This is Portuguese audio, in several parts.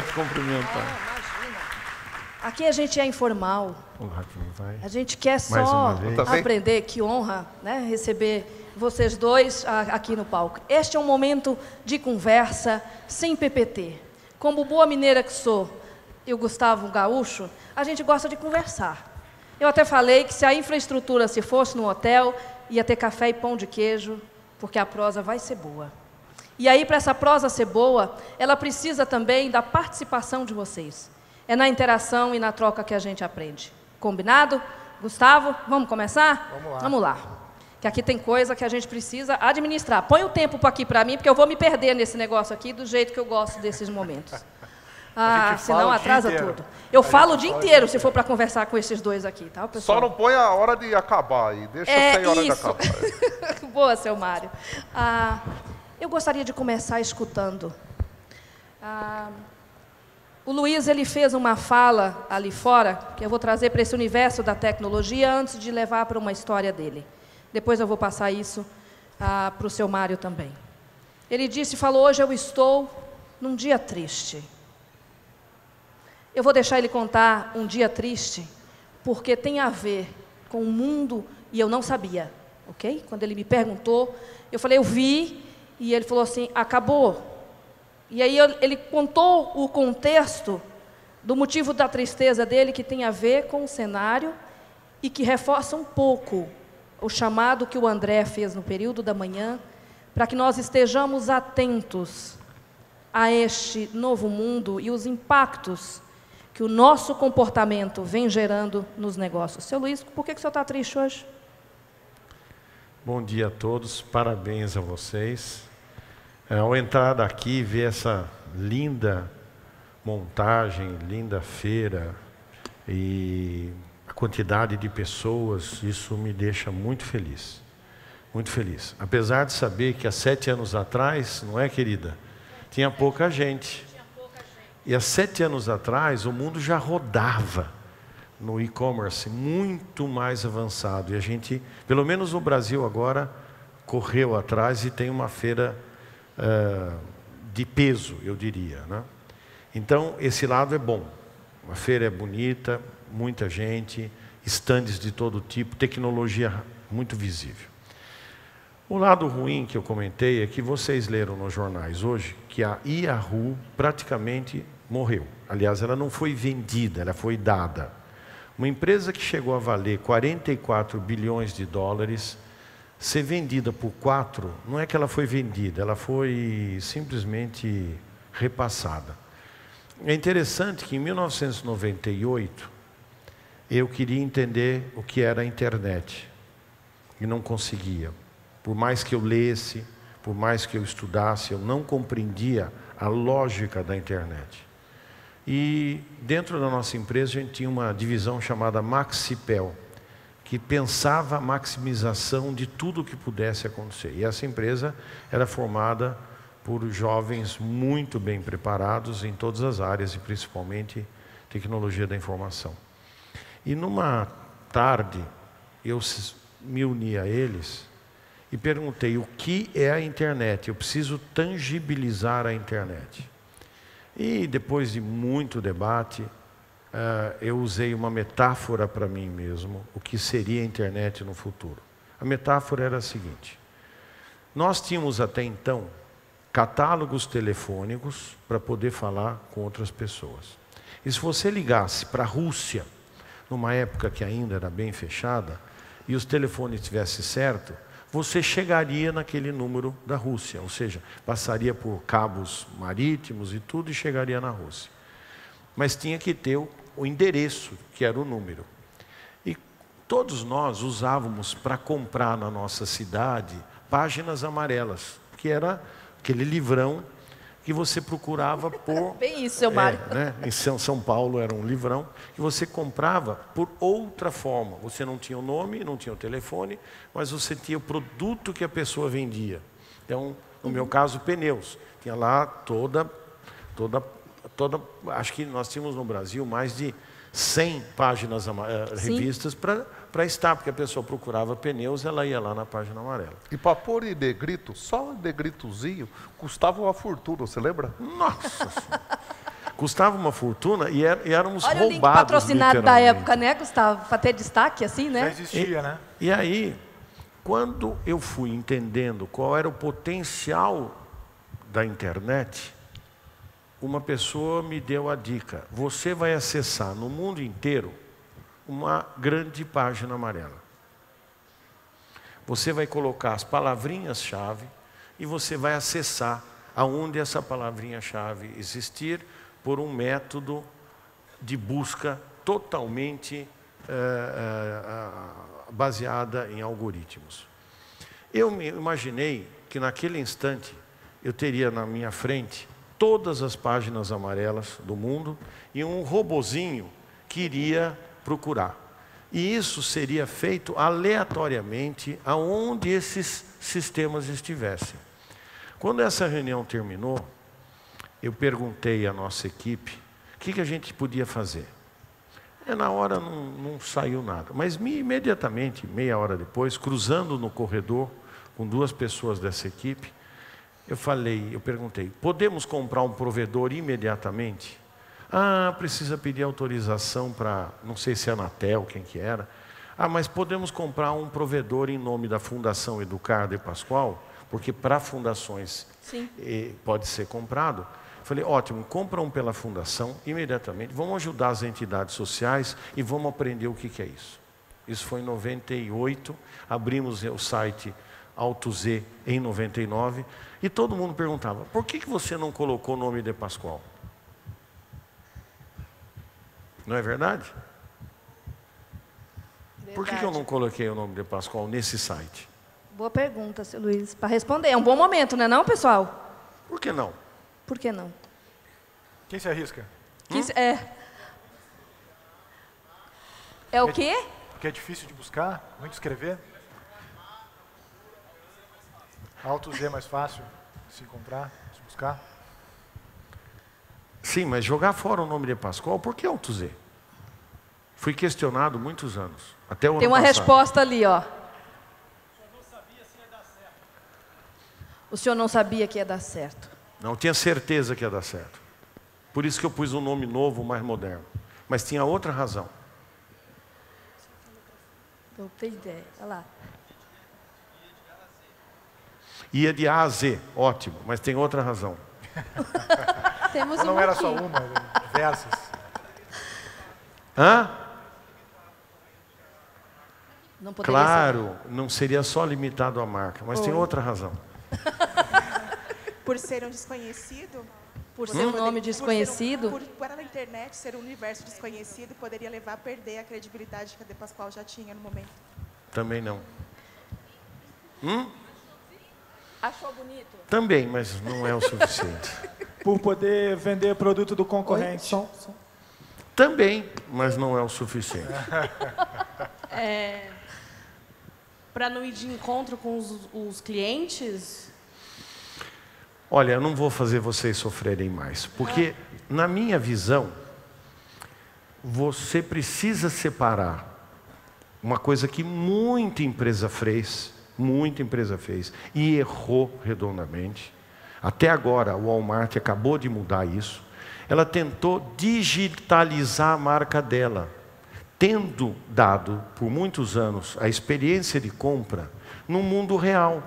prazer te cumprimentar. Imagina. Aqui a gente é informal. A gente quer Mais só uma vez. aprender. Que honra, né, receber vocês dois aqui no palco. Este é um momento de conversa, sem PPT. Como boa mineira que sou, e o Gustavo Gaúcho, a gente gosta de conversar. Eu até falei que se a infraestrutura se fosse no hotel, ia ter café e pão de queijo, porque a prosa vai ser boa. E aí, para essa prosa ser boa, ela precisa também da participação de vocês. É na interação e na troca que a gente aprende. Combinado? Gustavo, vamos começar? Vamos lá. Vamos lá. Que aqui tem coisa que a gente precisa administrar. Põe o tempo aqui para mim, porque eu vou me perder nesse negócio aqui, do jeito que eu gosto desses momentos. Senão atrasa tudo. Eu falo o dia inteiro, se for para conversar com esses dois aqui, tá, pessoal? Só não põe a hora de acabar aí, deixa sem hora de acabar. Boa, seu Mário. Eu gostaria de começar escutando. O Luiz, ele fez uma fala ali fora, que eu vou trazer para esse universo da tecnologia, antes de levar para uma história dele. Depois eu vou passar isso para o seu Mário também. Ele falou, hoje eu estou num dia triste. Eu vou deixar ele contar um dia triste, porque tem a ver com o mundo, e eu não sabia, ok? Quando ele me perguntou, eu falei, eu vi, e ele falou assim, acabou. E aí ele contou o contexto do motivo da tristeza dele, que tem a ver com o cenário, e que reforça um pouco o chamado que o André fez no período da manhã, para que nós estejamos atentos a este novo mundo e os impactos que o nosso comportamento vem gerando nos negócios. Seu Luiz, por que o senhor está triste hoje? Bom dia a todos, parabéns a vocês. Ao entrar daqui e ver essa linda montagem, linda feira e a quantidade de pessoas, isso me deixa muito feliz. Muito feliz. Apesar de saber que há 7 anos atrás, não é, querida? Tinha pouca gente. E há 7 anos atrás, o mundo já rodava no e-commerce muito mais avançado. E a gente, pelo menos no Brasil agora, correu atrás e tem uma feira de peso, eu diria, né? Então, esse lado é bom. A feira é bonita, muita gente, estandes de todo tipo, tecnologia muito visível. O lado ruim que eu comentei é que vocês leram nos jornais hoje que a Yahoo praticamente morreu. Aliás, ela não foi vendida, ela foi dada. Uma empresa que chegou a valer 44 bilhões de dólares, ser vendida por 4, não é que ela foi vendida, ela foi simplesmente repassada. É interessante que em 1998, eu queria entender o que era a internet e não conseguia. Por mais que eu lesse, por mais que eu estudasse, eu não compreendia a lógica da internet. E dentro da nossa empresa a gente tinha uma divisão chamada Maxipel, que pensava a maximização de tudo que pudesse acontecer. E essa empresa era formada por jovens muito bem preparados em todas as áreas, e principalmente tecnologia da informação. E numa tarde, eu me uni a eles e perguntei o que é a internet. Eu preciso tangibilizar a internet. E depois de muito debate, eu usei uma metáfora para mim mesmo, o que seria a internet no futuro. A metáfora era a seguinte: nós tínhamos até então catálogos telefônicos para poder falar com outras pessoas. E se você ligasse para a Rússia, numa época que ainda era bem fechada, e os telefones tivessem certo, você chegaria naquele número da Rússia, ou seja, passaria por cabos marítimos e tudo e chegaria na Rússia. Mas tinha que ter o endereço, que era o número. E todos nós usávamos para comprar na nossa cidade páginas amarelas, que era aquele livrão que você procurava por... Bem isso, seu Mário. Né? Em São Paulo era um livrão que você comprava por outra forma. Você não tinha o nome, não tinha o telefone, mas você tinha o produto que a pessoa vendia. Então, no meu caso, pneus. Tinha lá toda... Acho que nós tínhamos no Brasil mais de 100 páginas, revistas para estar, porque a pessoa procurava pneus, ela ia lá na página amarela. E para pôr em negrito, só um negritozinho, custava uma fortuna, você lembra? Nossa! Custava uma fortuna e éramos Olha roubados. o link patrocinado da literalmente. época, né, Gustavo? Para ter destaque assim, Já né? existia, né? E aí, quando eu fui entendendo qual era o potencial da internet, uma pessoa me deu a dica: você vai acessar no mundo inteiro uma grande página amarela. Você vai colocar as palavrinhas-chave e você vai acessar aonde essa palavrinha-chave existir por um método de busca totalmente baseada em algoritmos. Eu me imaginei que naquele instante eu teria na minha frente todas as páginas amarelas do mundo e um robozinho que iria procurar. E isso seria feito aleatoriamente aonde esses sistemas estivessem. Quando essa reunião terminou, eu perguntei à nossa equipe o que a gente podia fazer. E na hora não saiu nada, mas imediatamente, meia hora depois, cruzando no corredor com duas pessoas dessa equipe, eu perguntei: podemos comprar um provedor imediatamente? Ah, precisa pedir autorização para, não sei se é Anatel, quem que era. Ah, mas podemos comprar um provedor em nome da Fundação Educar de Pascoal, porque para fundações pode ser comprado. Falei, ótimo, compra um pela fundação imediatamente, vamos ajudar as entidades sociais e vamos aprender o que é isso. Isso foi em 98, abrimos o site AutoZ em 99, e todo mundo perguntava, por que você não colocou o nome de Pascoal? Não é verdade? Por que eu não coloquei o nome de Pascoal nesse site? Boa pergunta, seu Luiz. Para responder, é um bom momento, não é não, pessoal? Por que não? Por que não? Quem se arrisca? É o quê? Porque é difícil de buscar, muito escrever. Alto Z é mais fácil de se encontrar, de se buscar. Sim, mas jogar fora o nome de Pascoal, por que Alto Z? Fui questionado muitos anos, até o ano Tem uma passado. resposta ali, ó. O senhor não sabia que ia dar certo. Não, tinha certeza que ia dar certo. Por isso que eu pus um nome novo, mais moderno. Mas tinha outra razão. Não tem ideia, olha lá. Ia de A a Z, ótimo, mas tem outra razão. Temos Ou não uma era aqui. só uma, diversas. Hã? Não poderia Claro, não seria só limitado à marca, mas tem outra razão. Por ser um desconhecido? Por ser um nome desconhecido? Por na internet ser um universo desconhecido, poderia levar a perder a credibilidade que a De Pascoal já tinha no momento. Também não. Achou bonito? Também, mas não é o suficiente. Por poder vender produto do concorrente. Também, mas não é o suficiente. Para não ir de encontro com os clientes? Olha, eu não vou fazer vocês sofrerem mais, porque, na minha visão, você precisa separar uma coisa que muita empresa fez, e errou redondamente. Até agora, o Walmart acabou de mudar isso. Ela tentou digitalizar a marca dela, tendo dado, por muitos anos, a experiência de compra no mundo real.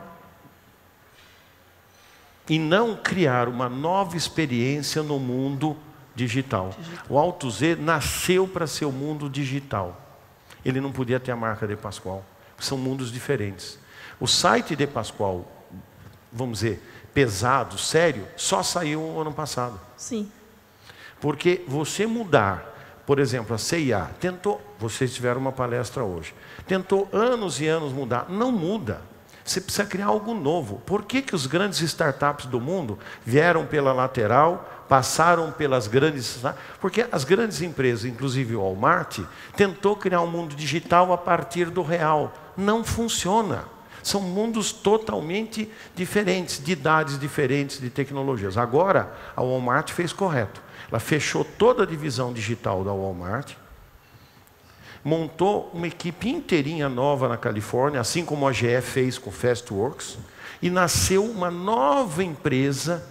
E não criar uma nova experiência no mundo digital. O Alto Z nasceu para ser o mundo digital. Ele não podia ter a marca De Pascoal. São mundos diferentes. O site De Pascoal, vamos dizer, pesado, sério, só saiu no ano passado. Sim. Porque você mudar, por exemplo, a CIA, tentou, vocês tiveram uma palestra hoje, tentou anos e anos mudar, não muda. Você precisa criar algo novo. Por que os grandes startups do mundo vieram pela lateral, passaram pelas grandes... Porque as grandes empresas, inclusive o Walmart, tentou criar um mundo digital a partir do real. Não funciona. São mundos totalmente diferentes, de idades diferentes, de tecnologias. Agora, a Walmart fez correto. Ela fechou toda a divisão digital da Walmart, montou uma equipe inteirinha nova na Califórnia, assim como a GE fez com o Fastworks, e nasceu uma nova empresa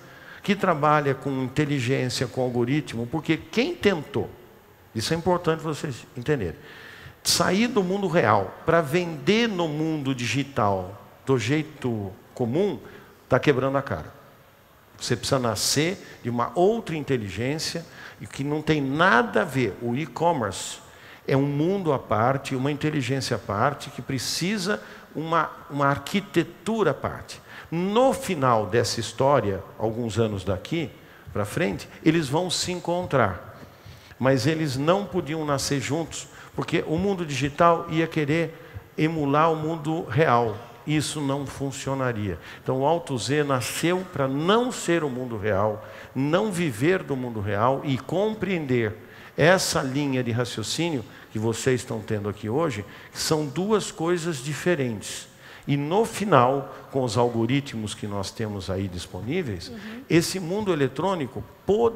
que trabalha com inteligência, com algoritmo, porque quem tentou, isso é importante vocês entenderem, sair do mundo real para vender no mundo digital do jeito comum, está quebrando a cara. Você precisa nascer de uma outra inteligência e que não tem nada a ver. O e-commerce é um mundo à parte, uma inteligência à parte, que precisa uma arquitetura à parte. No final dessa história, alguns anos daqui para frente, eles vão se encontrar. Mas eles não podiam nascer juntos, porque o mundo digital ia querer emular o mundo real. Isso não funcionaria. Então o Alto Z nasceu para não ser o mundo real, não viver do mundo real e compreender essa linha de raciocínio que vocês estão tendo aqui hoje, que são duas coisas diferentes. E no final, com os algoritmos que nós temos aí disponíveis, esse mundo eletrônico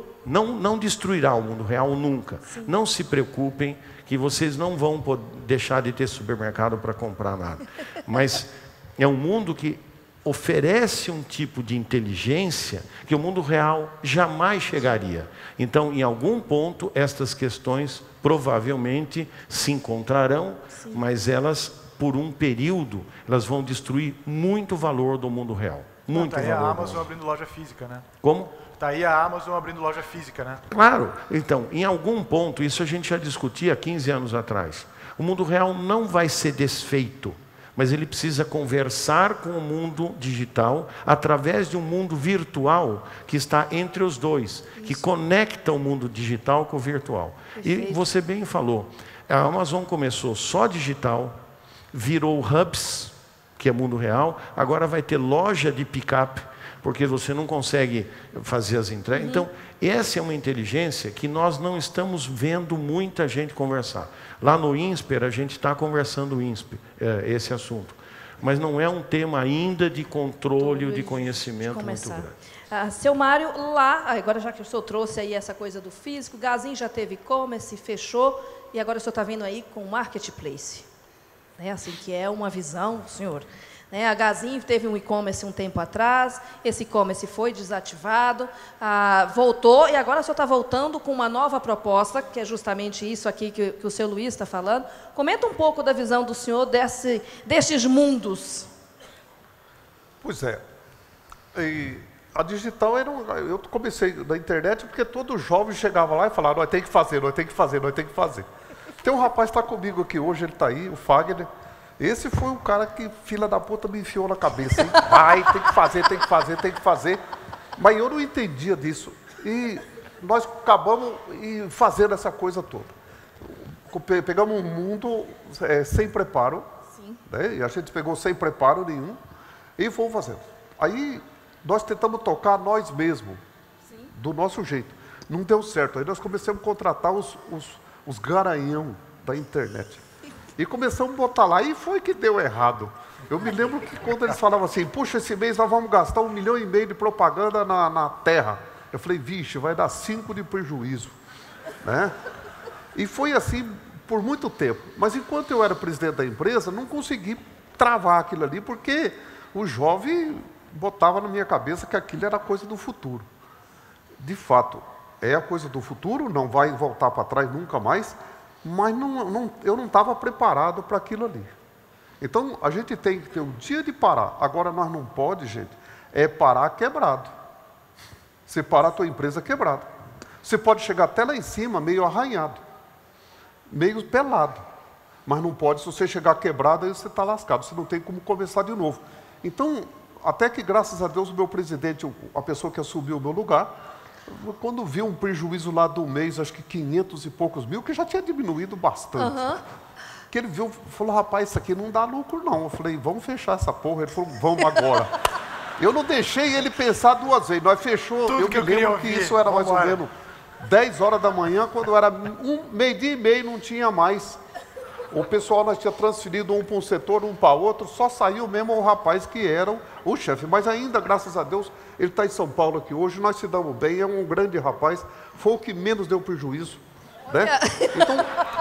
não destruirá o mundo real nunca. Sim. Não se preocupem que vocês não vão deixar de ter supermercado para comprar nada. Mas é um mundo que oferece um tipo de inteligência que o mundo real jamais chegaria. Então, em algum ponto, estas questões provavelmente se encontrarão, sim, mas elas, por um período, elas vão destruir muito valor do mundo real. Muito valor. Está aí a Amazon abrindo loja física, né? Como? Está aí a Amazon abrindo loja física, né? Claro. Então, em algum ponto, isso a gente já discutia há 15 anos atrás. O mundo real não vai ser desfeito, mas ele precisa conversar com o mundo digital através de um mundo virtual que está entre os dois, que conecta o mundo digital com o virtual. Perfeito. E você bem falou, a Amazon começou só digital, virou hubs, que é mundo real, agora vai ter loja de pick-up, porque você não consegue fazer as entregas. Então, essa é uma inteligência que nós não estamos vendo muita gente conversar. Lá no INSPER, a gente está conversando esse assunto. Mas não é um tema ainda de controle, de conhecimento muito grande. Seu Mário, lá, agora já que o senhor trouxe aí essa coisa do físico, o Gazin já teve e-commerce, fechou, e agora o senhor está vindo aí com o marketplace. Assim, que é uma visão, senhor. A Gazin teve um e-commerce um tempo atrás, esse e-commerce foi desativado, voltou, e agora o senhor está voltando com uma nova proposta, que é justamente isso aqui que o seu Luiz está falando. Comenta um pouco da visão do senhor destes mundos. Pois é. E a digital eu comecei na internet porque todo jovem chegava lá e falava, nós tem que fazer, nós tem que fazer, nós tem que fazer. Tem um rapaz que está comigo aqui hoje, ele está aí, o Fagner. Esse foi o cara que, filha da puta, me enfiou na cabeça. Hein? Vai, tem que fazer, tem que fazer, tem que fazer. Mas eu não entendia disso. E nós acabamos fazendo essa coisa toda. Pegamos um mundo sem preparo. Sim. Né? E a gente pegou sem preparo nenhum. E fomos fazendo. Aí nós tentamos tocar nós mesmos. Sim. Do nosso jeito. Não deu certo. Aí nós começamos a contratar os garanhão da internet. E começamos a botar lá, e foi que deu errado. Eu me lembro que quando eles falavam assim, puxa, esse mês nós vamos gastar 1,5 milhão de propaganda na terra. Eu falei, vixe, vai dar 5 de prejuízo. Né? E foi assim por muito tempo. Mas enquanto eu era presidente da empresa, não consegui travar aquilo ali, porque o jovem botava na minha cabeça que aquilo era coisa do futuro. De fato, é a coisa do futuro, não vai voltar para trás nunca mais, mas eu não estava preparado para aquilo ali. Então, a gente tem que ter um dia de parar. Agora, nós não pode, gente, parar quebrado. Você parar a tua empresa quebrada. Você pode chegar até lá em cima meio arranhado, meio pelado. Mas não pode, se você chegar quebrado, aí você está lascado. Você não tem como começar de novo. Então, até que, graças a Deus, o meu presidente, a pessoa que assumiu o meu lugar, quando viu um prejuízo lá do mês, acho que 500 e poucos mil, que já tinha diminuído bastante. Que ele viu, falou, rapaz, isso aqui não dá lucro não. Eu falei, vamos fechar essa porra. Ele falou, vamos agora. Eu não deixei ele pensar duas vezes. Nós fechou, eu me lembro que isso era mais ou menos 10 horas da manhã, quando era meio-dia e meio, não tinha mais. O pessoal, nós tinha transferido um para um setor, um para outro, só saiu mesmo o rapaz que era o chefe. Mas ainda, graças a Deus, ele está em São Paulo aqui hoje, nós se damos bem, é um grande rapaz, foi o que menos deu prejuízo. Né? Então,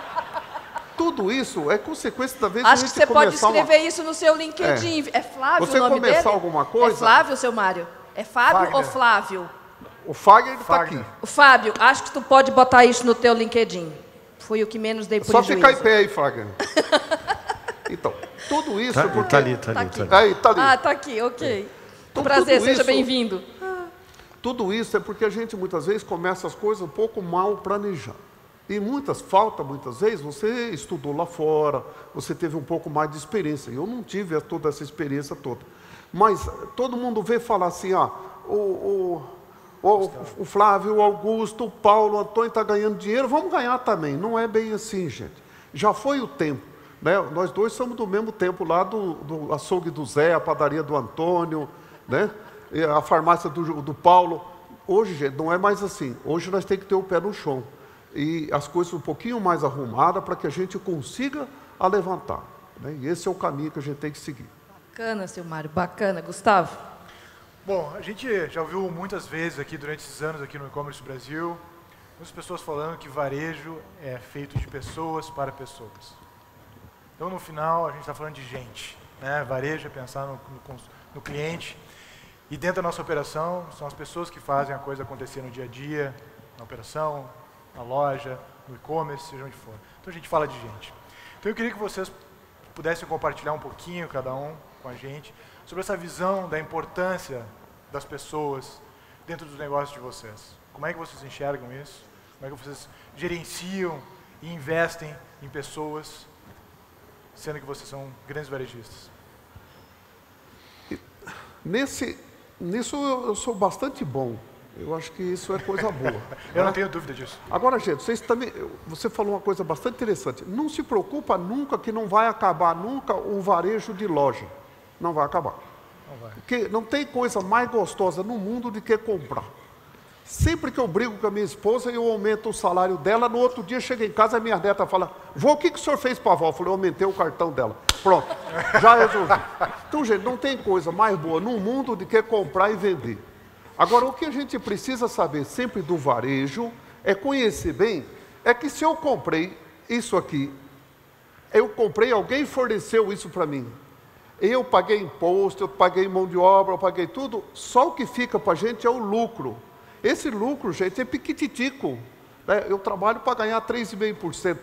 tudo isso é consequência da vez Acho que você pode escrever isso no seu LinkedIn. É Flávio você o nome começar dele? Alguma coisa? É Flávio, seu Mário? É Fábio Wagner. ou Flávio? O Fagner está aqui. O Fábio, acho que tu pode botar isso no teu LinkedIn. Fui o que menos dei Só prejuízo. ficar em pé aí, Fagner. Então, tudo isso Tá, porque... tá ali. Aí, tá ali. Ah, tá aqui, ok. Então, Prazer, tudo seja isso- bem-vindo. Tudo isso é porque a gente muitas vezes começa as coisas um pouco mal planejando. E falta muitas vezes, você estudou lá fora, você teve um pouco mais de experiência. Eu não tive toda essa experiência toda. Mas todo mundo vê falar assim, o Flávio, o Augusto, o Paulo, o Antônio está ganhando dinheiro, vamos ganhar também. Não é bem assim, gente. Já foi o tempo. Né? Nós dois somos do mesmo tempo lá do açougue do Zé, a padaria do Antônio, né? E a farmácia do Paulo. Hoje, gente, não é mais assim. Hoje nós temos que ter o pé no chão. E as coisas um pouquinho mais arrumadas para que a gente consiga levantar. Né? E esse é o caminho que a gente tem que seguir. Bacana, seu Mário, bacana. Gustavo? Bom, a gente já ouviu muitas vezes aqui durante esses anos aqui no E-Commerce Brasil, muitas pessoas falando que varejo é feito de pessoas para pessoas. Então, no final, a gente está falando de gente. Né? Varejo é pensar no cliente. E dentro da nossa operação, são as pessoas que fazem a coisa acontecer no dia a dia, na operação, na loja, no e-commerce, seja onde for. Então, a gente fala de gente. Então, eu queria que vocês pudessem compartilhar um pouquinho, cada um, com a gente, sobre essa visão da importância das pessoas dentro dos negócios de vocês. Como é que vocês enxergam isso? Como é que vocês gerenciam e investem em pessoas, sendo que vocês são grandes varejistas? Nisso eu sou bastante bom. Eu acho que isso é coisa boa. Eu não tenho dúvida disso. Agora, gente, você falou uma coisa bastante interessante. Não se preocupa nunca que não vai acabar nunca o varejo de loja. Não vai acabar. Não vai. Porque não tem coisa mais gostosa no mundo do que comprar. Sempre que eu brigo com a minha esposa, eu aumento o salário dela. No outro dia, chega em casa, a minha neta fala, vô, o que o senhor fez para a avó? Eu falei, eu aumentei o cartão dela. Pronto, já resolvi. Então, gente, não tem coisa mais boa no mundo do que comprar e vender. Agora, o que a gente precisa saber sempre do varejo, é conhecer bem, é que se eu comprei isso aqui, alguém forneceu isso para mim. Eu paguei imposto, eu paguei mão de obra, eu paguei tudo, só o que fica para a gente é o lucro. Esse lucro, gente, é piquititico. Né? Eu trabalho para ganhar 3,5%.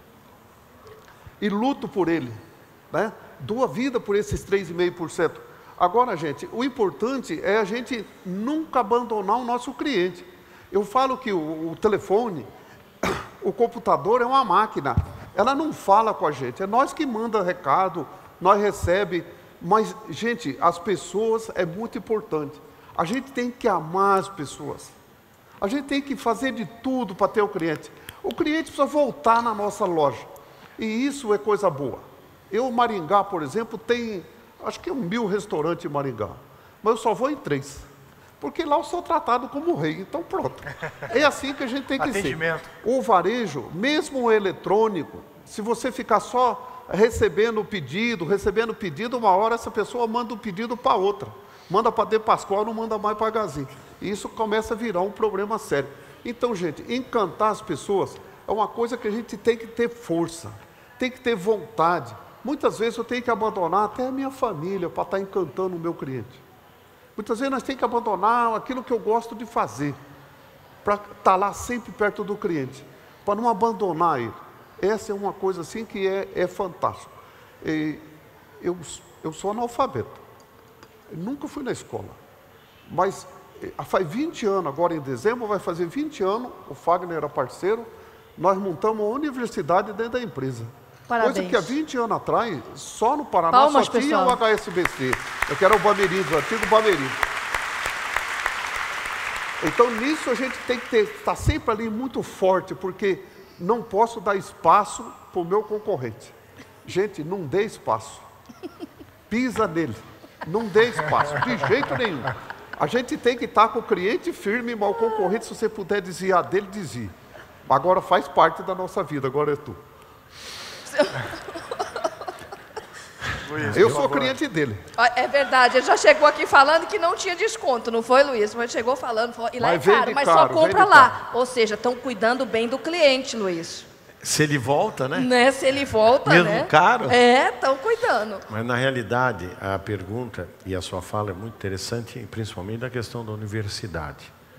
E luto por ele. Né? Dou a vida por esses 3,5%. Agora, gente, o importante é a gente nunca abandonar o nosso cliente. Eu falo que o telefone, o computador é uma máquina. Ela não fala com a gente. É nós que manda recado, nós recebe. Mas, gente, as pessoas é muito importante. A gente tem que amar as pessoas. A gente tem que fazer de tudo para ter o cliente. O cliente precisa voltar na nossa loja. E isso é coisa boa. Maringá, por exemplo, tem, acho que 1.000 restaurantes em Maringá. Mas eu só vou em 3. Porque lá eu sou tratado como rei. Então pronto. É assim que a gente tem que ser. O varejo, mesmo o eletrônico, se você ficar só recebendo pedido, uma hora essa pessoa manda o pedido para outra. Manda para De Pascoal, não manda mais para Gazin. E isso começa a virar um problema sério. Então, gente, encantar as pessoas é uma coisa que a gente tem que ter força, tem que ter vontade. Muitas vezes eu tenho que abandonar até a minha família para estar encantando o meu cliente. Muitas vezes nós temos que abandonar aquilo que eu gosto de fazer, para estar lá sempre perto do cliente, para não abandonar ele. Essa é uma coisa assim que é fantástico. Eu sou analfabeto. Eu nunca fui na escola, mas faz 20 anos, agora em dezembro vai fazer 20 anos, o Fagner era parceiro, nós montamos uma universidade dentro da empresa. Parabéns. Coisa que há 20 anos atrás, só no Paraná, Palmas, só tinha pessoal. o HSBC, que era o Bamerindos, o antigo Bamerindos. Então nisso a gente tem que estar sempre ali muito forte, porque não posso dar espaço para o meu concorrente. Gente, não dê espaço, pisa nele. Não dê espaço, de jeito nenhum. A gente tem que estar com o cliente firme, mas o concorrente, se você puder desviar dele, desvie. Agora faz parte da nossa vida, agora é tu. Luiz, Eu sou cliente dele. É verdade, ele já chegou aqui falando que não tinha desconto, não foi, Luiz? Mas chegou falando, e lá Mas é caro, vende mas caro, só compra vende lá. Ou seja, estão cuidando bem do cliente, Luiz. Se ele volta, né? Né? Se ele volta, Mesmo né? caro? Estão cuidando. Mas, na realidade, a pergunta e a sua fala é muito interessante, principalmente da questão da universidade.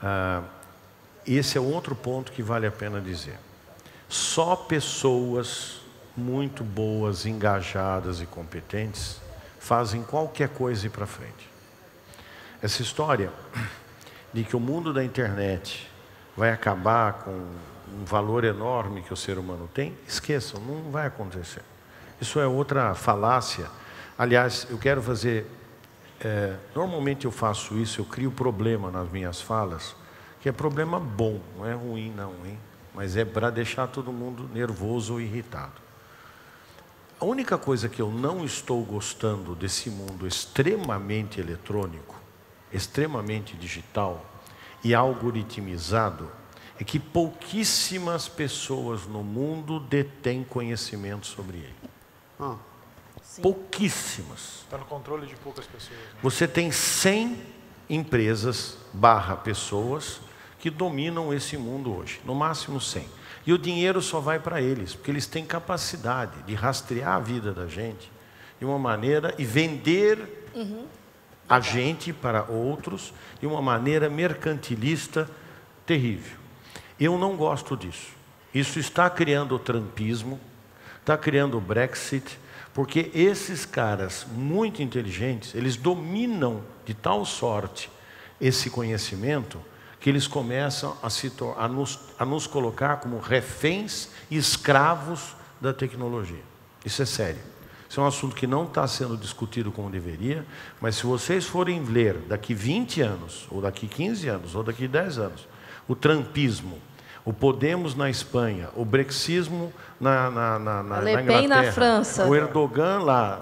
Esse é outro ponto que vale a pena dizer. Só pessoas muito boas, engajadas e competentes fazem qualquer coisa ir para frente. Essa história de que o mundo da internet vai acabar com um valor enorme que o ser humano tem, esqueçam, não vai acontecer. Isso é outra falácia. Aliás, eu quero fazer... normalmente eu faço isso, eu crio problema nas minhas falas, que é problema bom, não é ruim não, hein? Mas é para deixar todo mundo nervoso ou irritado. A única coisa que eu não estou gostando desse mundo extremamente eletrônico, extremamente digital e algoritmizado, é que pouquíssimas pessoas no mundo detêm conhecimento sobre ele. Pouquíssimas. Está no controle de poucas pessoas. Né? Você tem 100 empresas / pessoas que dominam esse mundo hoje, no máximo 100. E o dinheiro só vai para eles, porque eles têm capacidade de rastrear a vida da gente de uma maneira e vender a gente para outros de uma maneira mercantilista terrível. Eu não gosto disso. Isso está criando o trumpismo, está criando o Brexit, porque esses caras muito inteligentes, eles dominam de tal sorte esse conhecimento que eles começam a nos colocar como reféns e escravos da tecnologia. Isso é sério. Isso é um assunto que não está sendo discutido como deveria, mas se vocês forem ler daqui 20 anos, ou daqui 15 anos, ou daqui 10 anos, o trumpismo, o Podemos na Espanha, o brexismo na Inglaterra, na França, o Erdogan lá,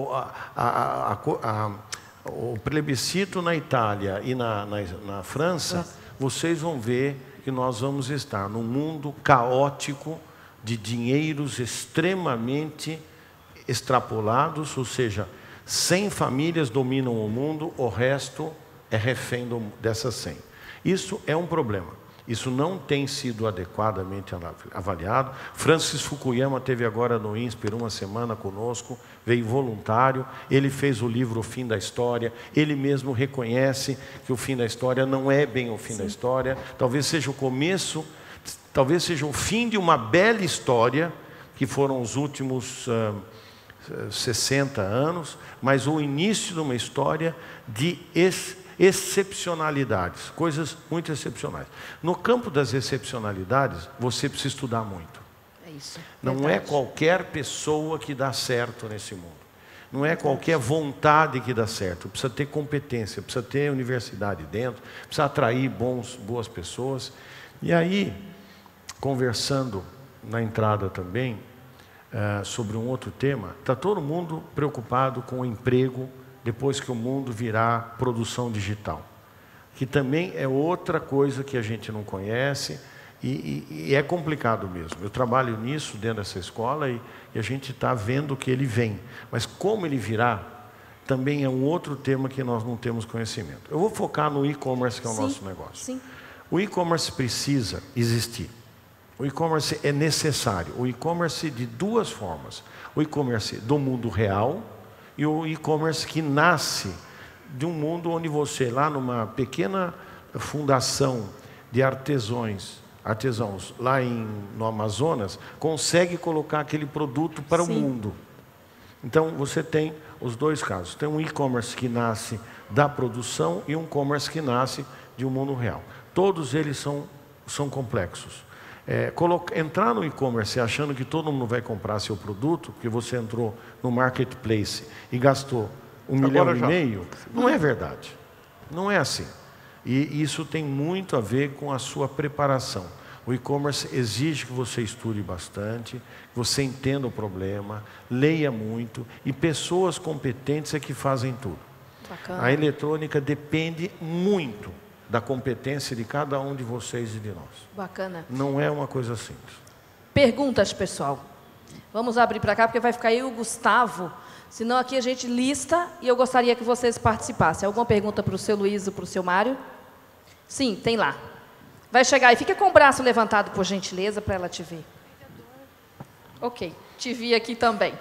o plebiscito na Itália e na França, vocês vão ver que nós vamos estar num mundo caótico de dinheiros extremamente extrapolados, ou seja, 100 famílias dominam o mundo, o resto é refém dessas 100. Isso é um problema. Isso não tem sido adequadamente avaliado. Francis Fukuyama esteve agora no INSPER uma semana conosco, veio voluntário, ele fez o livro O Fim da História, ele mesmo reconhece que o fim da história não é bem o fim da história, talvez seja o começo, talvez seja o fim de uma bela história, que foram os últimos 60 anos, mas o início de uma história de excepcionalidades, coisas muito excepcionais. No campo das excepcionalidades, você precisa estudar muito. É isso. Não é qualquer pessoa que dá certo nesse mundo. Não é qualquer vontade que dá certo. Precisa ter competência, precisa ter universidade dentro, precisa atrair boas pessoas. E aí, conversando na entrada também, sobre um outro tema, está todo mundo preocupado com o emprego depois que o mundo virar produção digital, que também é outra coisa que a gente não conhece e é complicado mesmo. Eu trabalho nisso dentro dessa escola e a gente está vendo que ele vem, mas como ele virá também é um outro tema que nós não temos conhecimento. Eu vou focar no e-commerce, que é o nosso negócio. Sim. O e-commerce precisa existir. O e-commerce é necessário. O e-commerce de duas formas. O e-commerce do mundo real e o e-commerce que nasce de um mundo onde você, lá numa pequena fundação de artesãos lá no Amazonas, consegue colocar aquele produto para o mundo. Então, você tem os dois casos. Tem um e-commerce que nasce da produção e um e-commerce que nasce de um mundo real. Todos eles são complexos. Entrar no e-commerce achando que todo mundo vai comprar seu produto, porque você entrou no marketplace e gastou 1,5 milhão, não é verdade. Não é assim. E isso tem muito a ver com a sua preparação. O e-commerce exige que você estude bastante, que você entenda o problema, leia muito, e pessoas competentes é que fazem tudo. Bacana. A eletrônica depende muito da competência de cada um de vocês e de nós. Bacana. Não é uma coisa simples. Perguntas, pessoal. Vamos abrir para cá, porque vai ficar aí o Gustavo. Senão aqui a gente lista e eu gostaria que vocês participassem. Alguma pergunta para o seu Luiz ou para o seu Mário? Sim, tem lá. Vai chegar aí. Fica com o braço levantado, por gentileza, para ela te ver. Ok, te vi aqui também.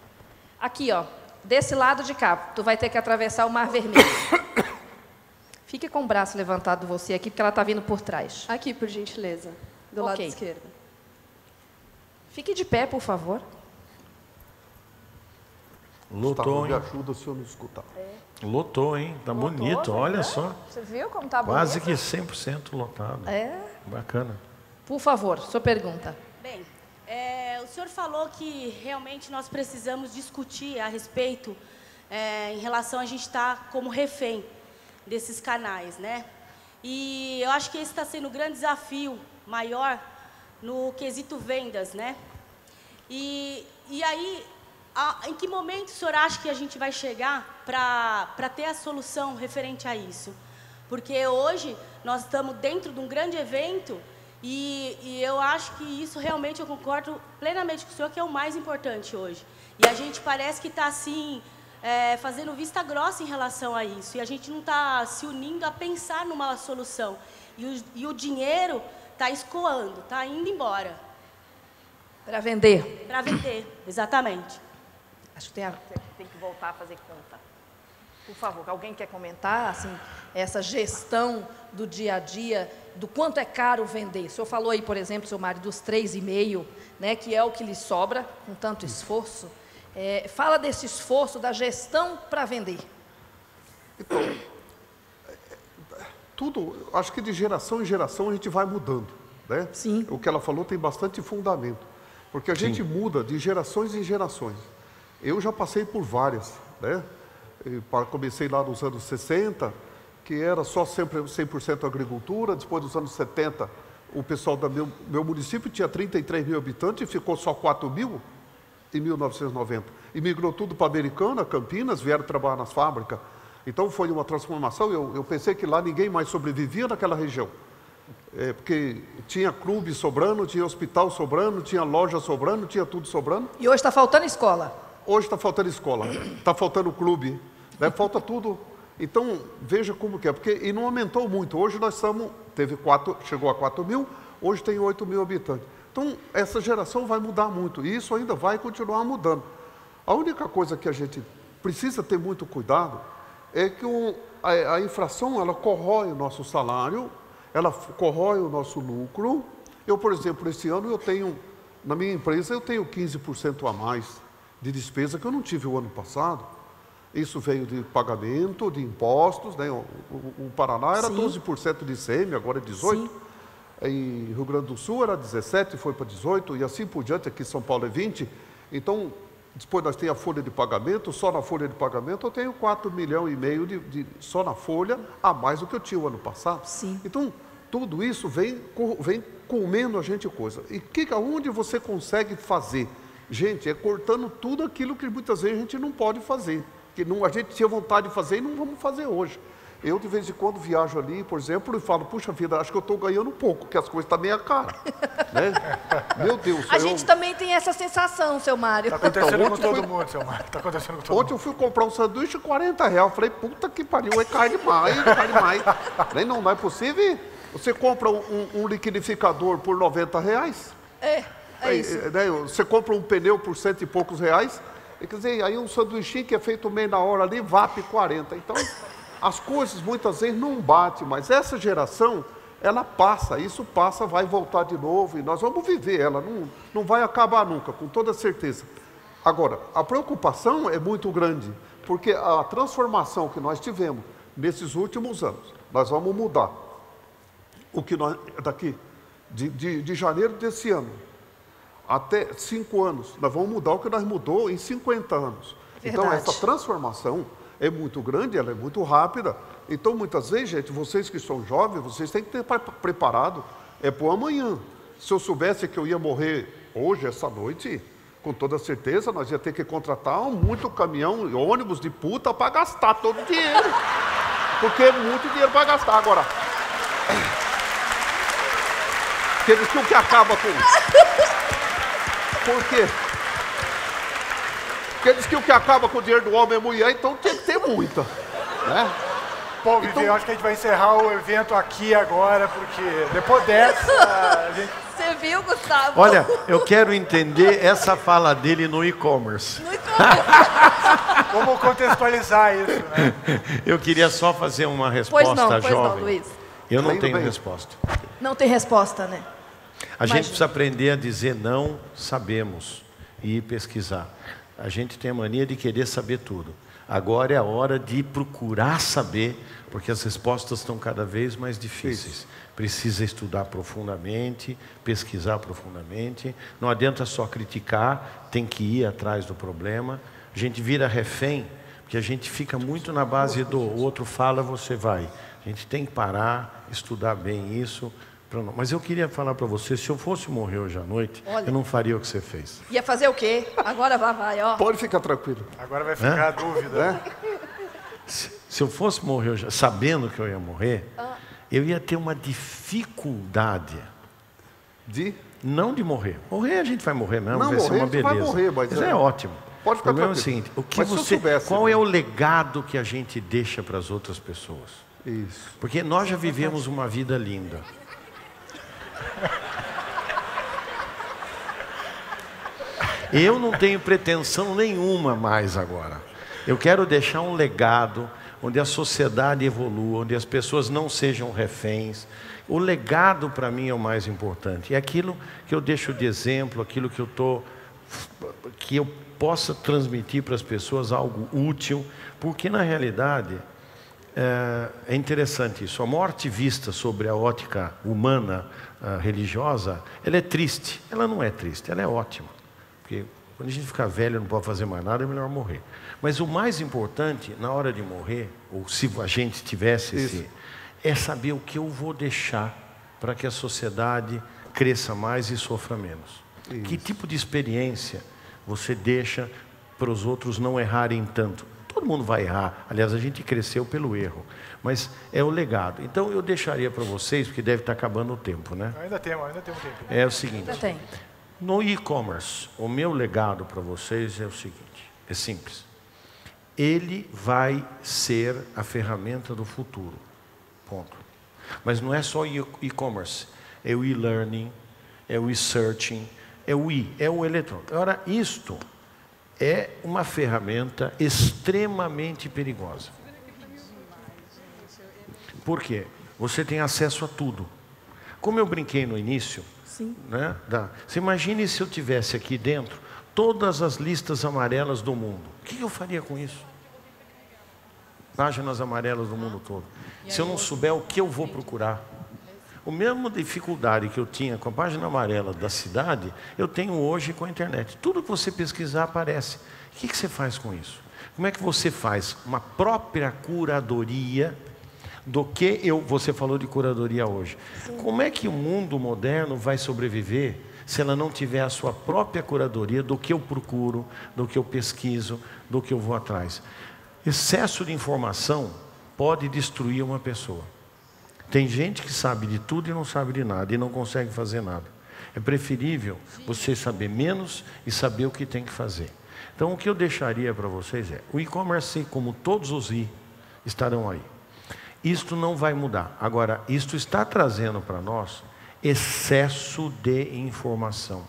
Aqui, ó. Desse lado de cá. Tu vai ter que atravessar o Mar Vermelho. Fique com o braço levantado você aqui, porque ela está vindo por trás. Aqui, por gentileza, do lado esquerdo. Fique de pé, por favor. Lotou, hein? Me ajuda se eu não escutar. Lotou, hein? Tá bonito, olha só. Você viu como está bonito? Quase que 100% lotado. Bacana. Por favor, sua pergunta. Bem, o senhor falou que realmente nós precisamos discutir a respeito em relação a gente estar como refém desses canais, né? E eu acho que esse está sendo o grande desafio maior no quesito vendas, né? E aí, em que momento o senhor acha que a gente vai chegar para ter a solução referente a isso? Porque hoje nós estamos dentro de um grande evento e eu acho que isso realmente, eu concordo plenamente com o senhor, que é o mais importante hoje. E a gente parece que está assim, fazendo vista grossa em relação a isso. E a gente não está se unindo a pensar numa solução. E o dinheiro está escoando, está indo embora. Para vender. Para vender, exatamente. Acho que tem que voltar a fazer conta. Por favor, alguém quer comentar assim, essa gestão do dia a dia, do quanto é caro vender? O senhor falou aí, por exemplo, seu Mário, dos 3,5, né, que é o que lhe sobra com tanto esforço. Fala desse esforço, da gestão para vender. Então, tudo, acho que de geração em geração a gente vai mudando, né? Sim. O que ela falou tem bastante fundamento, porque a gente muda de gerações em gerações. Eu já passei por várias, né? Comecei lá nos anos 60, que era só sempre 100% agricultura. Depois dos anos 70, o pessoal do meu município tinha 33 mil habitantes e ficou só 4 mil em 1990. E migrou tudo para Americana, Campinas, vieram trabalhar nas fábricas. Então foi uma transformação. Eu pensei que lá ninguém mais sobrevivia naquela região. Porque tinha clube sobrando, tinha hospital sobrando, tinha loja sobrando, tinha tudo sobrando. E hoje está faltando escola. Hoje está faltando escola, está faltando clube, né? Falta tudo. Então, veja como que é, e não aumentou muito. Hoje nós chegou a 4 mil, hoje tem 8 mil habitantes. Então, essa geração vai mudar muito, e isso ainda vai continuar mudando. A única coisa que a gente precisa ter muito cuidado é que a inflação, ela corrói o nosso salário, ela corrói o nosso lucro. Eu, por exemplo, esse ano na minha empresa, eu tenho 15% a mais de despesa que eu não tive o ano passado. Isso veio de pagamento, de impostos, né? O Paraná era 12% de ICM, agora é 18%. Em Rio Grande do Sul era 17%, foi para 18%, e assim por diante, aqui em São Paulo é 20%. Então, depois nós temos a folha de pagamento, só na folha de pagamento eu tenho 4,5 milhões só na folha, a mais do que eu tinha o ano passado. Sim. Então, tudo isso vem comendo a gente coisa. E aonde você consegue fazer? Gente, é cortando tudo aquilo que muitas vezes a gente não pode fazer. Que a gente tinha vontade de fazer e não vamos fazer hoje. Eu, de vez em quando, viajo ali, por exemplo, e falo, puxa vida, acho que eu estou ganhando pouco, que as coisas estão meio caras. Né? Meu Deus. A gente também tem essa sensação, seu Mário. Está acontecendo com todo mundo, seu Mário. Está acontecendo com todo mundo. Ontem eu fui comprar um sanduíche de R$40. Falei, puta que pariu, é caro demais, Nem não é possível. Você compra um liquidificador por R$90. É isso. Né, você compra um pneu por R$100 e poucos. Quer dizer, aí um sanduíche que é feito meio na hora ali, VAP 40. Então, as coisas muitas vezes não batem, mas essa geração, ela passa, isso passa, vai voltar de novo e nós vamos viver ela, não vai acabar nunca, com toda certeza. Agora, a preocupação é muito grande, porque a transformação que nós tivemos nesses últimos anos, nós vamos mudar. O que nós, daqui, de janeiro desse ano, até 5 anos, nós vamos mudar o que nós mudou em 50 anos. Verdade. Então, essa transformação é muito grande, ela é muito rápida. Então, muitas vezes, gente, vocês que são jovens, vocês têm que ter preparado para o amanhã. Se eu soubesse que eu ia morrer hoje, essa noite, com toda certeza, nós ia ter que contratar muito caminhão e ônibus de puta para gastar todo o dinheiro. Porque é muito dinheiro para gastar. Agora, porque diz que o que acaba com... Por quê? Porque diz que o que acaba com o dinheiro do homem é mulher, então tem que ter muita, né? Bom, Vivi, eu acho que a gente vai encerrar o evento aqui agora, porque depois dessa, a gente Você viu, Gustavo? Olha, eu quero entender essa fala dele no e-commerce. Vamos contextualizar isso, né? Eu queria só fazer uma resposta pois jovem. não, Luiz. Eu não Indo tenho bem. resposta. Não tem resposta, né? A gente precisa aprender a dizer não sabemos e ir pesquisar. A gente tem a mania de querer saber tudo. Agora é a hora de procurar saber, porque as respostas estão cada vez mais difíceis. Precisa estudar profundamente, pesquisar profundamente. Não adianta só criticar, tem que ir atrás do problema. A gente vira refém, porque a gente fica muito na base do outro fala, você vai. A gente tem que parar, estudar bem isso. Mas eu queria falar para você, se eu fosse morrer hoje à noite, eu não faria o que você fez. Ia fazer o quê? Agora vai, ó. Pode ficar tranquilo. Agora vai ficar a dúvida. Se eu fosse morrer hoje, sabendo que eu ia morrer, eu ia ter uma dificuldade. Não de morrer. Morrer a gente vai morrer mesmo, Não, vai ser uma beleza. vai morrer, mas é ótimo. Pode ficar o problema é o tranquilo. seguinte, o que Mas se eu você, soubesse, qual né? é o legado que a gente deixa para as outras pessoas? Isso. Porque nós já vivemos uma vida linda. Eu não tenho pretensão nenhuma mais agora. Eu quero deixar um legado onde a sociedade evolua, onde as pessoas não sejam reféns. O legado para mim é o mais importante. É aquilo que eu deixo de exemplo, aquilo que eu possa transmitir para as pessoas algo útil, porque na realidade é interessante isso. A morte vista sobre a ótica humana, religiosa, ela é triste. Ela não é triste, ela é ótima. Porque quando a gente fica velho, não pode fazer mais nada, é melhor morrer. Mas o mais importante, na hora de morrer, ou se a gente tivesse é saber o que eu vou deixar para que a sociedade cresça mais e sofra menos. Isso. Que tipo de experiência você deixa para os outros não errarem tanto? Todo mundo vai errar. Aliás, a gente cresceu pelo erro. Mas é o legado. Então, eu deixaria para vocês, porque deve estar acabando o tempo, né? Ainda temos tempo. É o seguinte. Ainda tem. No e-commerce, o meu legado para vocês é o seguinte. É simples. Ele vai ser a ferramenta do futuro. Ponto. Mas não é só e-commerce. É o e-learning, é o e-searching, é o eletrônico. Agora, isto é uma ferramenta extremamente perigosa. Por quê? Você tem acesso a tudo. Como eu brinquei no início, né, você imagine se eu tivesse aqui dentro todas as listas amarelas do mundo. O que eu faria com isso? Páginas amarelas do mundo todo. Se eu não souber o que eu vou procurar. A mesma dificuldade que eu tinha com a página amarela da cidade, eu tenho hoje com a internet. Tudo que você pesquisar aparece. O que você faz com isso? Como é que você faz uma própria curadoria do que você falou de curadoria hoje? Sim. Como é que o mundo moderno vai sobreviver se ela não tiver a sua própria curadoria do que eu procuro, do que eu pesquiso, do que eu vou atrás? Excesso de informação pode destruir uma pessoa. Tem gente que sabe de tudo e não sabe de nada, e não consegue fazer nada. É preferível você saber menos e saber o que tem que fazer. Então, o que eu deixaria para vocês o e-commerce, como todos os estarão aí. Isto não vai mudar. Agora, isto está trazendo para nós excesso de informação.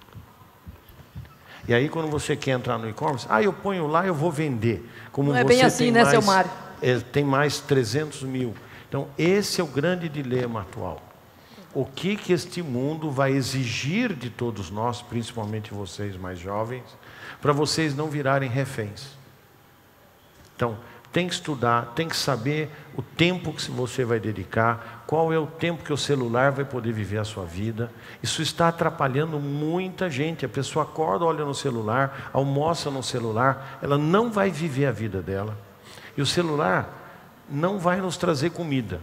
E aí, quando você quer entrar no e-commerce, eu ponho lá, eu vou vender. Como não é bem assim, né, seu Mário? Tem mais 300 mil. Então, esse é o grande dilema atual. O que este mundo vai exigir de todos nós, principalmente vocês mais jovens, para vocês não virarem reféns? Então, tem que estudar, tem que saber o tempo que você vai dedicar, qual é o tempo que o celular vai poder viver a sua vida. Isso está atrapalhando muita gente. A pessoa acorda, olha no celular, almoça no celular, ela não vai viver a vida dela. E o celular não vai nos trazer comida.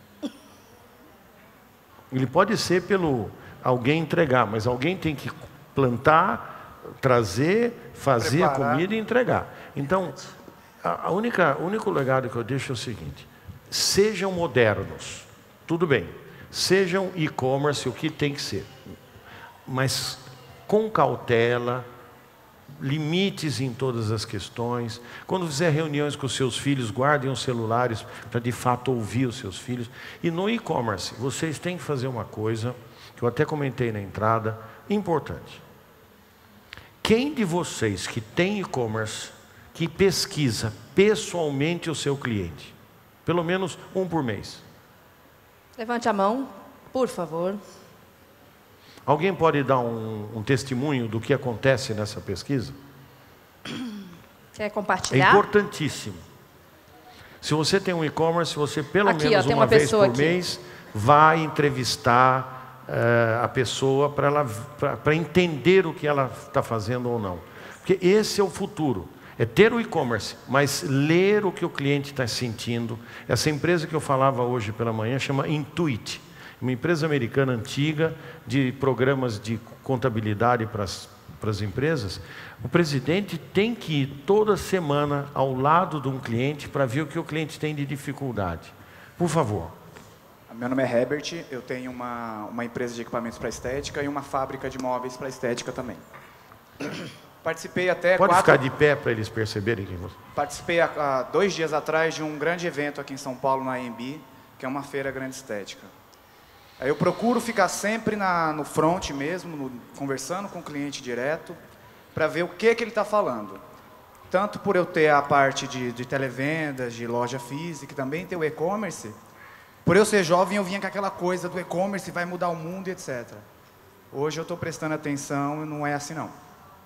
Ele pode ser pelo alguém entregar, mas alguém tem que plantar, trazer, fazer a comida e entregar. Então, o único legado que eu deixo é o seguinte: sejam modernos, tudo bem, sejam e-commerce, o que tem que ser, mas com cautela, limites em todas as questões. Quando fizer reuniões com os seus filhos, guardem os celulares para de fato ouvir os seus filhos. E no e-commerce, vocês têm que fazer uma coisa que eu até comentei na entrada, importante. Quem de vocês que tem e-commerce, que pesquisa pessoalmente o seu cliente? Pelo menos um por mês. Levante a mão, por favor. Alguém pode dar um testemunho do que acontece nessa pesquisa? Quer É compartilhar? importantíssimo. Se você tem um e-commerce, você pelo Aqui, menos ó, tem uma uma vez pessoa por aqui. mês vai entrevistar a pessoa para entender o que ela está fazendo ou não. Porque esse é o futuro. É ter o e-commerce, mas ler o que o cliente está sentindo. Essa empresa que eu falava hoje pela manhã chama Intuit. Uma empresa americana antiga de programas de contabilidade para as empresas. O presidente tem que ir toda semana ao lado de um cliente para ver o que o cliente tem de dificuldade. Por favor. Meu nome é Herbert, eu tenho uma empresa de equipamentos para estética e uma fábrica de móveis para estética também. Participei até Pode ficar de pé para eles perceberem quem você... Participei há 2 dias atrás de um grande evento aqui em São Paulo, na AMB, que é uma feira grande estética. Aí eu procuro ficar sempre no front mesmo, conversando com o cliente direto, para ver o que ele está falando. Tanto por eu ter a parte de televendas, de loja física, também ter o e-commerce. Por eu ser jovem, eu vinha com aquela coisa do e-commerce, vai mudar o mundo, etc. Hoje eu estou prestando atenção e não é assim não.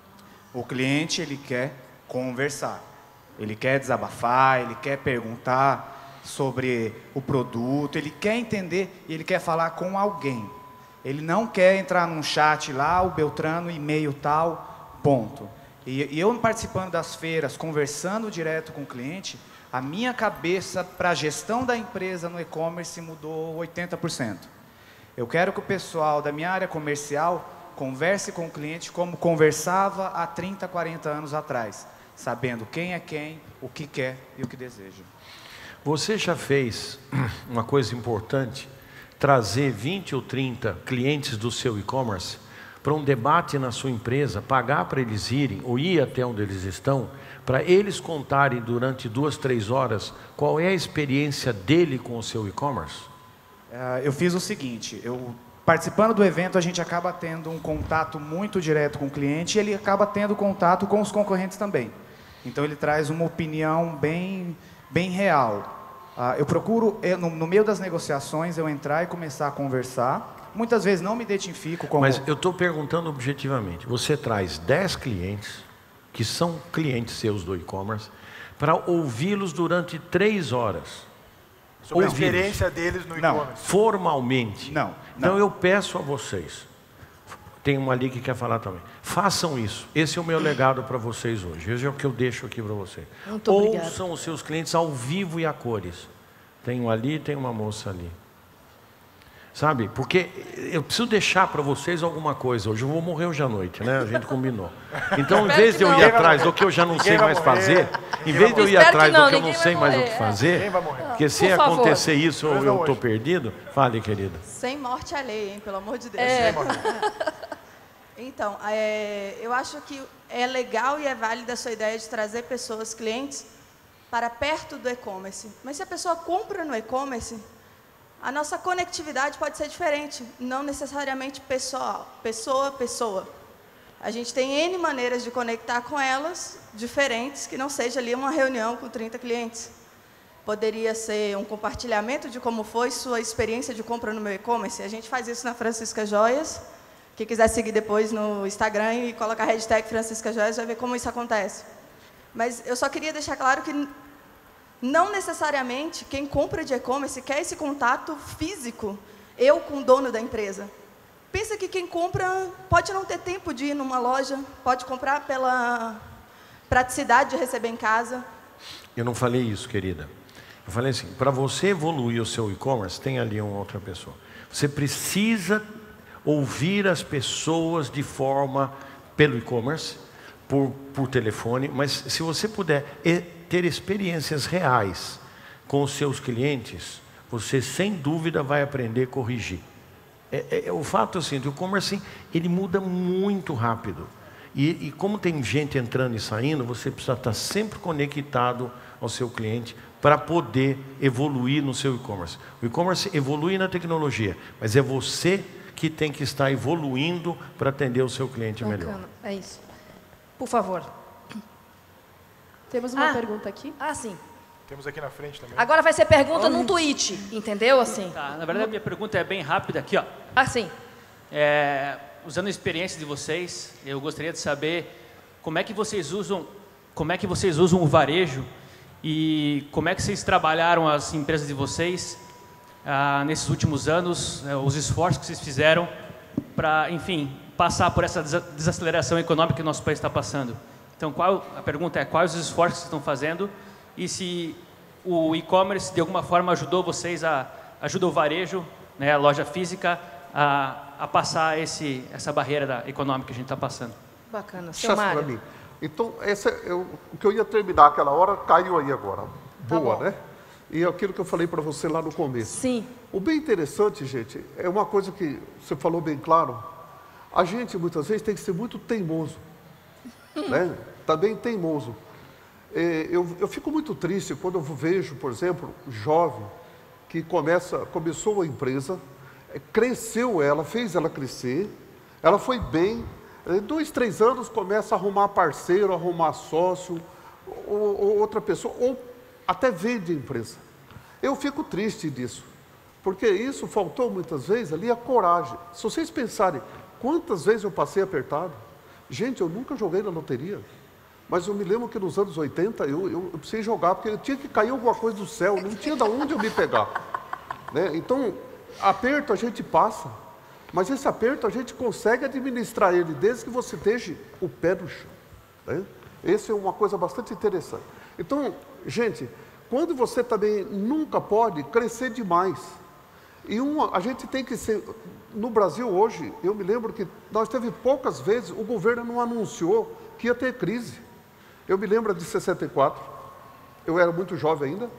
O cliente, ele quer conversar, ele quer desabafar, ele quer perguntar sobre o produto, ele quer entender e ele quer falar com alguém. Ele não quer entrar num chat lá, o Beltrano, e-mail tal, ponto. E eu participando das feiras, conversando direto com o cliente, a minha cabeça para a gestão da empresa no e-commerce mudou 80%. Eu quero que o pessoal da minha área comercial converse com o cliente como conversava há 30, 40 anos atrás, sabendo quem é quem, o que quer e o que deseja. Você já fez uma coisa importante, trazer 20 ou 30 clientes do seu e-commerce para um debate na sua empresa, pagar para eles irem, ou ir até onde eles estão, para eles contarem durante 2, 3 horas qual é a experiência dele com o seu e-commerce? Eu fiz o seguinte, participando do evento, a gente acaba tendo um contato muito direto com o cliente e ele acaba tendo contato com os concorrentes também. Então ele traz uma opinião bem real. Eu procuro, no meio das negociações, eu entrar e começar a conversar. Muitas vezes não me identifico como... Mas eu estou perguntando objetivamente. Você traz 10 clientes, que são clientes seus do e-commerce, para ouvi-los durante 3 horas. Sobre a experiência deles no e-commerce. Formalmente. Não. Então eu peço a vocês, tem uma ali que quer falar também, façam isso. Esse é o meu legado para vocês hoje. Esse é o que eu deixo aqui para vocês. Muito obrigada. Ouçam os seus clientes ao vivo e a cores. Tem um ali, tem uma moça ali. Sabe? Porque eu preciso deixar para vocês alguma coisa. Hoje eu vou morrer hoje à noite, né? A gente combinou. Então, em vez de eu ir atrás do que eu já não sei mais fazer, em vez de eu ir atrás do que eu não sei mais o que fazer, porque se acontecer isso ou eu estou perdido, fale, querida. Sem morte alheia, hein? Pelo amor de Deus. Então, eu acho que é legal e é válida a sua ideia de trazer pessoas, clientes, para perto do e-commerce. Mas se a pessoa compra no e-commerce, a nossa conectividade pode ser diferente, não necessariamente pessoal, pessoa a pessoa. A gente tem N maneiras de conectar com elas, diferentes, que não seja ali uma reunião com 30 clientes. Poderia ser um compartilhamento de como foi sua experiência de compra no meu e-commerce. A gente faz isso na Francisca Joias. Quem quiser seguir depois no Instagram e colocar a hashtag Francisca Joias, vai ver como isso acontece. Mas eu só queria deixar claro que não necessariamente quem compra de e-commerce quer esse contato físico, eu com o dono da empresa. Pensa que quem compra pode não ter tempo de ir numa loja, pode comprar pela praticidade de receber em casa. Eu não falei isso, querida. Eu falei assim, para você evoluir o seu e-commerce, tem ali uma outra pessoa. Você precisa ouvir as pessoas de forma pelo e-commerce, por telefone, mas se você puder ter experiências reais com os seus clientes, você sem dúvida vai aprender a corrigir. O fato assim, o e-commerce ele muda muito rápido. E como tem gente entrando e saindo, você precisa estar sempre conectado ao seu cliente para poder evoluir no seu e-commerce. O e-commerce evolui na tecnologia, mas é você que tem que estar evoluindo para atender o seu cliente Bacana. melhor. É isso. Por favor. Temos uma pergunta aqui. Sim. Temos aqui na frente também. Agora vai ser pergunta num tweet, entendeu? Assim. Tá, na verdade, a minha pergunta é bem rápida aqui, ó. Sim. Usando a experiência de vocês, eu gostaria de saber como é que vocês usam o varejo e como é que vocês trabalharam as empresas de vocês nesses últimos anos, os esforços que vocês fizeram para, enfim, passar por essa desaceleração econômica que o nosso país está passando. Então, a pergunta é quais os esforços que vocês estão fazendo e se o e-commerce de alguma forma ajudou vocês, ajuda o varejo, né, a loja física, a passar essa barreira econômica que a gente está passando. Bacana. Seu Mário. Para mim. Então, o que eu ia terminar aquela hora caiu aí agora. Boa, né? E aquilo que eu falei para você lá no começo. Sim. O bem interessante, gente, é uma coisa que você falou bem claro. A gente, muitas vezes, tem que ser muito teimoso. Né? Também teimoso. Eu fico muito triste quando eu vejo, por exemplo, jovem que começou a empresa, cresceu ela, fez ela crescer, ela foi bem, 2, 3 anos começa a arrumar parceiro, arrumar sócio, ou outra pessoa, ou até vende a empresa. Eu fico triste disso, porque isso faltou muitas vezes ali a coragem. Se vocês pensarem, quantas vezes eu passei apertado? Gente, eu nunca joguei na loteria. Mas eu me lembro que nos anos 80 eu precisei jogar, porque eu tinha que cair alguma coisa do céu, não tinha de onde eu me pegar. Né? Então, aperto a gente passa, mas esse aperto a gente consegue administrar ele desde que você esteja o pé no chão. Né? Essa é uma coisa bastante interessante. Então, gente, quando você também nunca pode crescer demais. E a gente tem que ser... No Brasil hoje, eu me lembro que nós teve poucas vezes, o governo não anunciou que ia ter crise. Eu me lembro de 64, eu era muito jovem ainda,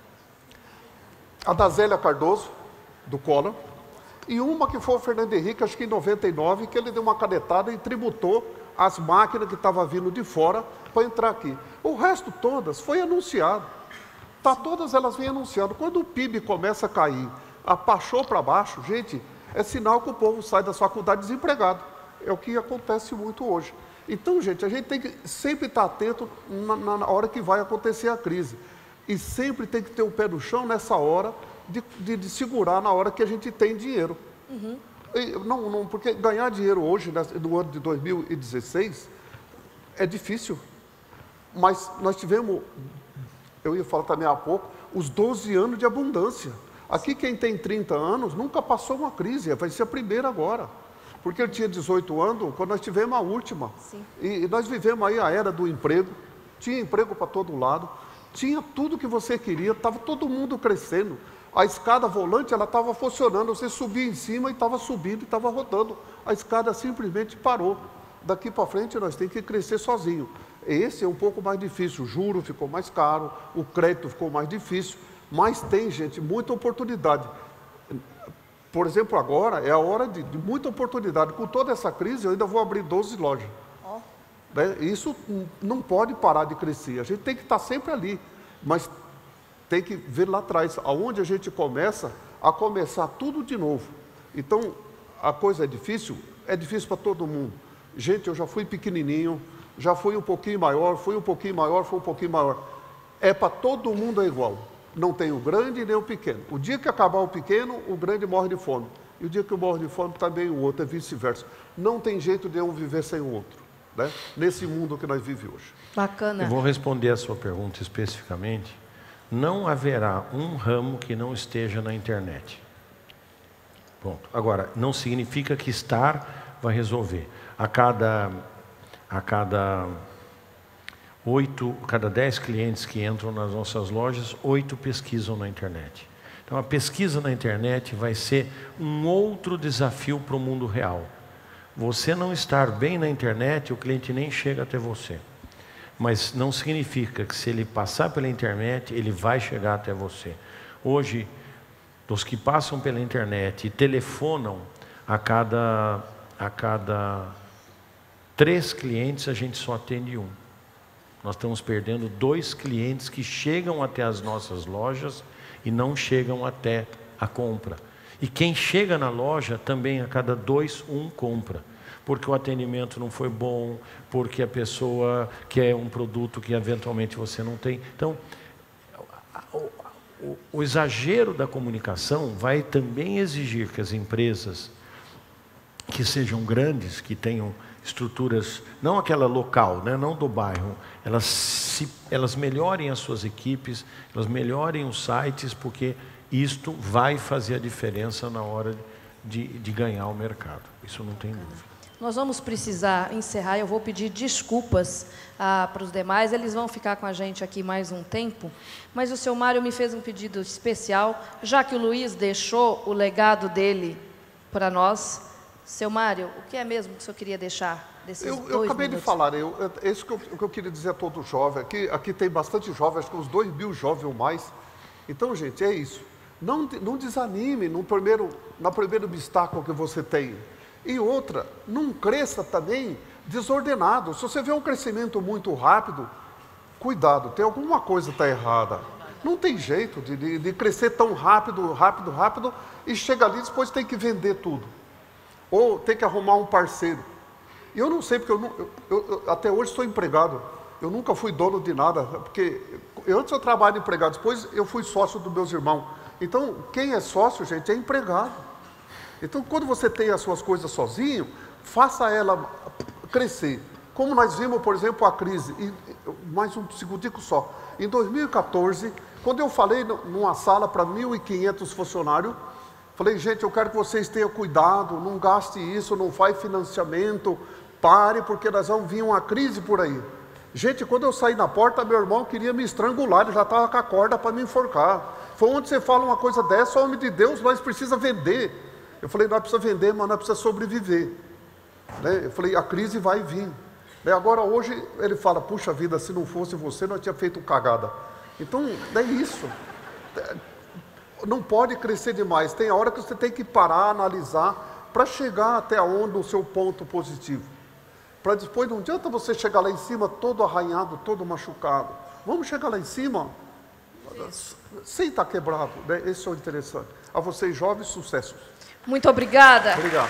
a da Zélia Cardoso, do Collor, e uma que foi o Fernando Henrique, acho que em 99, que ele deu uma canetada e tributou as máquinas que estavam vindo de fora para entrar aqui. O resto todas foi anunciado. Todas elas vêm anunciando. Quando o PIB começa a cair, apachou para baixo, gente, é sinal que o povo sai da faculdade desempregado. É o que acontece muito hoje. Então, gente, a gente tem que sempre estar atento na hora que vai acontecer a crise. E sempre tem que ter o pé no chão nessa hora de segurar na hora que a gente tem dinheiro. Uhum. Porque ganhar dinheiro hoje, no ano de 2016, é difícil. Mas nós tivemos, eu ia falar também há pouco, os 12 anos de abundância. Aqui quem tem 30 anos nunca passou uma crise, vai ser a primeira agora. Porque eu tinha 18 anos quando nós tivemos a última. Sim. E nós vivemos aí a era do emprego, tinha emprego para todo lado, tinha tudo que você queria, estava todo mundo crescendo. A escada volante, ela estava funcionando, você subia em cima e estava subindo e estava rodando. A escada simplesmente parou. Daqui para frente nós temos que crescer sozinho. Esse é um pouco mais difícil, o juro ficou mais caro, o crédito ficou mais difícil, mas tem, gente, muita oportunidade. Por exemplo, agora é a hora de muita oportunidade. Com toda essa crise, eu ainda vou abrir 12 lojas. Oh. Né? Isso não pode parar de crescer. A gente tem que estar sempre ali, mas tem que ver lá atrás, aonde a gente começa a começar tudo de novo. Então, a coisa é difícil para todo mundo. Gente, eu já fui pequenininho, já fui um pouquinho maior, fui um pouquinho maior, fui um pouquinho maior. É para todo mundo é igual. Não tem o grande nem o pequeno. O dia que acabar o pequeno, o grande morre de fome. E o dia que morre de fome, também o outro, é vice-versa. Não tem jeito de um viver sem o outro, né? Nesse mundo que nós vivemos hoje. Bacana. Eu vou responder a sua pergunta especificamente. Não haverá um ramo que não esteja na internet. Ponto. Agora, não significa que estar vai resolver. A cada 10 clientes que entram nas nossas lojas, 8 pesquisam na internet. Então, a pesquisa na internet vai ser um outro desafio para o mundo real. Você não estar bem na internet, o cliente nem chega até você. Mas não significa que se ele passar pela internet, ele vai chegar até você. Hoje, dos que passam pela internet e telefonam, a cada 3 clientes, a gente só atende 1. Nós estamos perdendo 2 clientes que chegam até as nossas lojas e não chegam até a compra. E quem chega na loja também a cada 2, 1 compra. Porque o atendimento não foi bom, porque a pessoa quer um produto que eventualmente você não tem. Então, o exagero da comunicação vai também exigir que as empresas que sejam grandes, que tenham estruturas, não aquela local, né, não do bairro, elas melhorem as suas equipes, elas melhorem os sites, porque isto vai fazer a diferença na hora de ganhar o mercado. Isso não tem dúvida. Nós vamos precisar encerrar, eu vou pedir desculpas para os demais, eles vão ficar com a gente aqui mais um tempo, mas o seu Mário me fez um pedido especial, já que o Luiz deixou o legado dele para nós. Seu Mário, o que é mesmo que o senhor queria deixar desses 2 minutos? Eu acabei de falar, isso que eu queria dizer a todo jovem, aqui tem bastante jovens, acho que uns 2.000 jovens ou mais. Então, gente, é isso. Não desanime na primeiro obstáculo que você tem. E outra, não cresça também desordenado. Se você vê um crescimento muito rápido, cuidado, tem alguma coisa que está errada. Não tem jeito de crescer tão rápido, e chega ali e depois tem que vender tudo. Ou tem que arrumar um parceiro. E eu não sei, porque eu até hoje sou empregado. Eu nunca fui dono de nada, porque antes eu trabalhava empregado, depois eu fui sócio dos meus irmãos. Então, quem é sócio, gente, é empregado. Então, quando você tem as suas coisas sozinho, faça ela crescer. Como nós vimos, por exemplo, a crise. E mais um segundinho só. Em 2014, quando eu falei numa sala para 1.500 funcionários, falei, gente, eu quero que vocês tenham cuidado, não gaste isso, não faz financiamento, pare, porque nós vamos vir uma crise por aí. Gente, quando eu saí na porta, meu irmão queria me estrangular, ele já estava com a corda para me enforcar. Foi onde você fala uma coisa dessa, homem de Deus, nós precisamos vender. Eu falei, nós precisamos vender, mas nós precisamos sobreviver. Né? Eu falei, a crise vai vir. Agora, hoje, ele fala, puxa vida, se não fosse você, nós tínhamos feito cagada. Então, é isso. Não pode crescer demais. Tem a hora que você tem que parar, analisar, para chegar até onde o seu ponto positivo. Para depois, não adianta você chegar lá em cima todo arranhado, todo machucado. Vamos chegar lá em cima sem estar quebrado. Né? Esse é o interessante. A vocês, jovens, sucesso. Muito obrigada. Obrigado.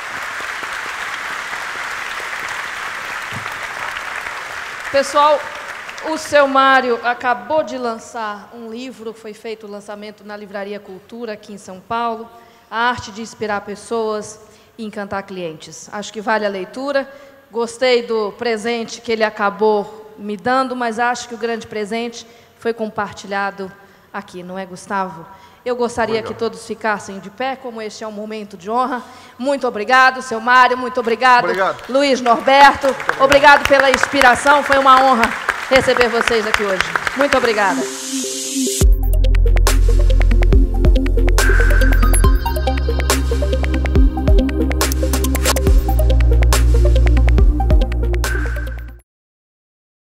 Pessoal, o seu Mário acabou de lançar um livro, foi feito o lançamento na Livraria Cultura, aqui em São Paulo, A Arte de Inspirar Pessoas e Encantar Clientes. Acho que vale a leitura. Gostei do presente que ele acabou me dando, mas acho que o grande presente foi compartilhado aqui, não é, Gustavo? Eu gostaria que todos ficassem de pé, como este é um momento de honra. Muito obrigado, seu Mário, muito obrigado. Luiz Norberto, obrigado pela inspiração, foi uma honra receber vocês aqui hoje. Muito obrigada.